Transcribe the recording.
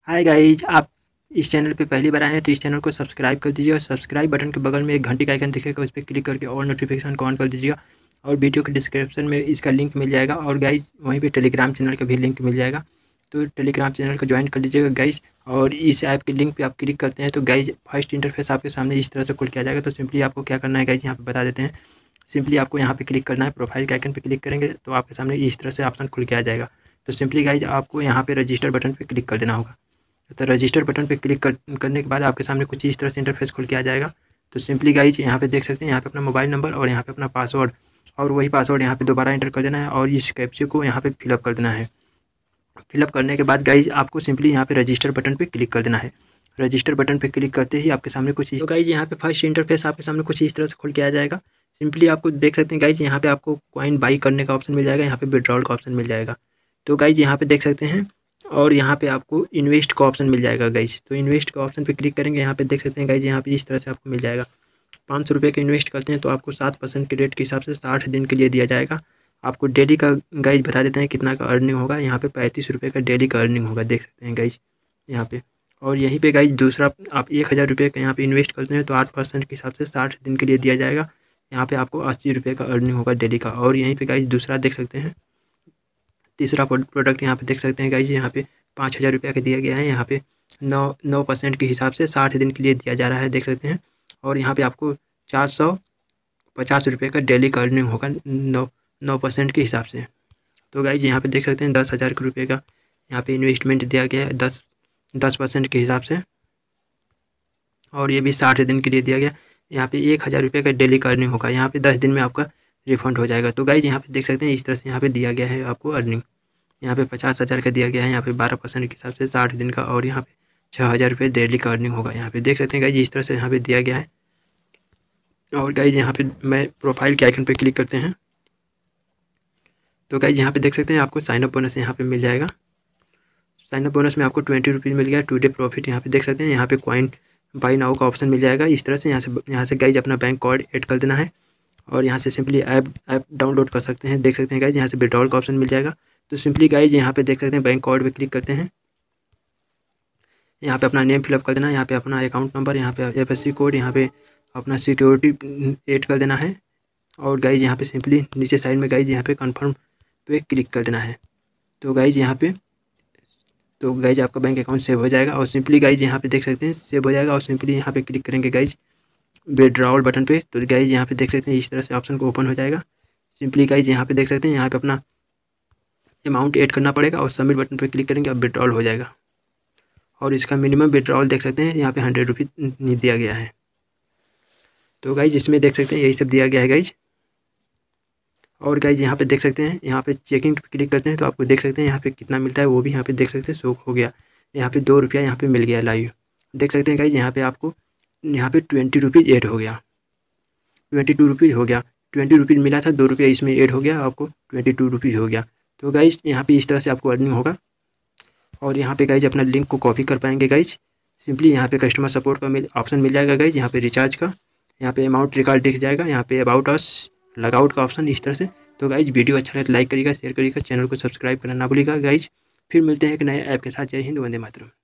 Hi guys, आप इस channel पे पहली बार आए हैं तो इस चैनल को सब्सक्राइब कर दीजिए और सब्सक्राइब बटन के बगल में एक घंटी का आइकन दिखेगा, उस पर क्लिक करके और नोटिफिकेशन को ऑन कर दीजिएगा। और वीडियो के डिस्क्रिप्शन में इसका लिंक मिल जाएगा और गाइज वहीं पे टेलीग्राम चैनल का भी लिंक मिल जाएगा, तो टेलीग्राम चैनल को ज्वाइन कर लीजिएगा गाइज। और इस ऐप के लिंक पे आप क्लिक करते हैं तो गाइज फर्स्ट इंटरफेस आपके सामने इस तरह से खुल के आ जाएगा। तो सिंपली आपको क्या करना है गाइज, यहाँ पे बता देते हैं। सिंपली आपको यहाँ पे क्लिक करना है, प्रोफाइल के आइकन पे क्लिक करेंगे तो आपके सामने इस तरह से ऑप्शन खुल के आ जाएगा। तो सिंपली गाइज आपको यहाँ पे रजिस्टर बटन पे क्लिक कर देना होगा। तो रजिस्टर बटन पे क्लिक करने के बाद आपके सामने कुछ इस तरह से इंटरफेस खुल के आ जाएगा। तो सिंपली गाइज यहाँ पे देख सकते हैं, यहाँ पे अपना मोबाइल नंबर और यहाँ पे अपना पासवर्ड और वही पासवर्ड यहाँ पे दोबारा एंटर कर देना है और इस कैप्चे को यहाँ पे फिलअप कर देना है। फिलअप करने के बाद गाइज आपको सिंपली यहाँ पे रजिस्टर बटन पे क्लिक कर देना है। रजिस्टर बटन पे क्लिक करते ही आपके सामने कुछ तो गाइज यहाँ पे फर्स्ट इंटरफेस आपके सामने कुछ इस तरह से खुल के आ जाएगा। सिंपली आपको देख सकते हैं गाइज, यहाँ पे आपको कॉइन बाई करने का ऑप्शन मिल जाएगा, यहाँ पे विड्रॉल का ऑप्शन मिल जाएगा। तो गाइज यहाँ पे देख सकते हैं और यहाँ पे आपको इन्वेस्ट का ऑप्शन मिल जाएगा गाइज। तो इन्वेस्ट का ऑप्शन पे क्लिक करेंगे, यहाँ पे देख सकते हैं गाइज, यहाँ पे इस तरह से आपको मिल जाएगा। 500 रुपये का इन्वेस्ट करते हैं तो आपको 7% के रेट के हिसाब से 60 दिन के लिए दिया जाएगा। आपको डेली का गाइज बता देते हैं कितना का अर्निंग होगा। यहाँ पे 35 रुपये का डेली का अर्निंग होगा, देख सकते हैं गाइज यहाँ पे। और यहीं पे गाइज दूसरा आप 1000 रुपये का यहाँ पे इन्वेस्ट करते हैं तो 8% के हिसाब से 60 दिन के लिए दिया जाएगा। यहाँ पे आपको 80 रुपये का अर्निंग होगा डेली का। और यहीं पे गाइज दूसरा देख सकते हैं, तीसरा प्रोडक्ट यहाँ पे देख सकते हैं गाइज, यहाँ पे 5000 रुपये का दिया गया है। यहाँ पे 9% के हिसाब से 60 दिन के लिए दिया जा रहा है, देख सकते हैं। और यहाँ पे आपको 450 रुपये का डेली का अर्निंग होगा 9% के हिसाब से। तो गाइज यहाँ पे देख सकते हैं 10,000 रुपये का यहाँ पे इन्वेस्टमेंट दिया गया है 10% के हिसाब से, और ये भी 60 दिन के लिए दिया गया। यहाँ पे 1000 रुपये का डेली का अर्निंग होगा, यहाँ पे 10 दिन में आपका रिफंड हो जाएगा। तो गाइज यहाँ पे देख सकते हैं इस तरह से यहाँ पे दिया गया है आपको अर्निंग। यहाँ पे 50,000 का दिया गया है, यहाँ पे 12% के हिसाब से 60 दिन का, और यहाँ पे 6000 रुपये डेली का अर्निंग होगा। यहाँ पे देख सकते हैं गाइज इस तरह से यहाँ पे दिया गया है। और गाइज यहाँ पे मैं प्रोफाइल के आइकन पे क्लिक करते हैं तो गाइज यहाँ पे देख सकते हैं आपको साइनअप बोनस यहाँ पे मिल जाएगा। साइनअप बोनस में आपको 20 रुपीज़ मिल गया। टुडे प्रॉफिट यहाँ पे देख सकते हैं, यहाँ पे कॉइन बाई नाउ का ऑप्शन मिल जाएगा। इस तरह से यहाँ से गाइज अपना बैंक कार्ड ऐड कर देना है और यहाँ से सिंपली ऐप डाउनलोड कर सकते हैं, देख सकते हैं गाइज। यहाँ से विड्रॉल का ऑप्शन मिल जाएगा। तो सिंपली गाइज यहाँ पे देख सकते हैं बैंक कार्ड पे क्लिक करते हैं, यहाँ पे अपना नेम फिलअप कर देना है, यहाँ पे अपना अकाउंट नंबर, यहाँ पे FSC कोड, यहाँ पे अपना सिक्योरिटी ऐड कर देना है। और गाइज यहाँ पे सिंपली नीचे साइड में गाइज यहाँ पे कन्फर्म पे क्लिक कर देना है। तो गाइज यहाँ पे आपका बैंक अकाउंट सेव हो जाएगा। और सिंपली गाइज यहाँ पे देख सकते हैं सेव हो जाएगा। और सिंपली यहाँ पे क्लिक करेंगे गाइज विड्रॉल बटन पे, तो गाइज यहाँ पे देख सकते हैं इस तरह से ऑप्शन को ओपन हो जाएगा। सिंपली गाइज यहाँ पे देख सकते हैं यहाँ पे अपना अमाउंट ऐड करना पड़ेगा और सबमिट बटन पे क्लिक करेंगे, अब विड्रॉल हो जाएगा। और इसका मिनिमम विड्रॉल देख सकते हैं यहाँ पे 100 रुपीज़ दिया गया है। तो गाइज इसमें देख सकते हैं यही सब दिया गया है गाइज। और गाइज यहाँ पे देख सकते हैं, यहाँ पे चेकिंग पे क्लिक करते हैं तो आपको देख सकते हैं यहाँ पे कितना मिलता है, वो भी यहाँ पे देख सकते हैं शो हो गया। यहाँ पे 2 रुपया यहाँ पे मिल गया लाइव, देख सकते हैं गाइज। यहाँ पे आपको यहाँ पे 20 रुपीज़ ऐड हो गया, 22 रुपीज़ हो गया। 20 रुपीज़ मिला था, 2 रुपया इसमें ऐड हो गया, आपको 22 रुपीज़ हो गया। तो गाइज यहाँ पे इस तरह से आपको अर्निंग होगा। और यहाँ पे गाइज अपना लिंक को कॉपी कर पाएंगे गाइज। सिंपली यहाँ पे कस्टमर सपोर्ट का ऑप्शन मिल जाएगा गाइज, यहाँ पे रिचार्ज का, यहाँ पे अमाउंट रिकॉर्ड दिख जाएगा, यहाँ पे अबाउट अस, लॉगआउट का ऑप्शन इस तरह से। तो गाइज वीडियो अच्छा लगे तो लाइक करिएगा, शेयर करिएगा, चैनल को सब्सक्राइब करना ना भूलिएगा गाइज। फिर मिलते हैं एक नए ऐप के साथ। जय हिंद, वंदे मातरम।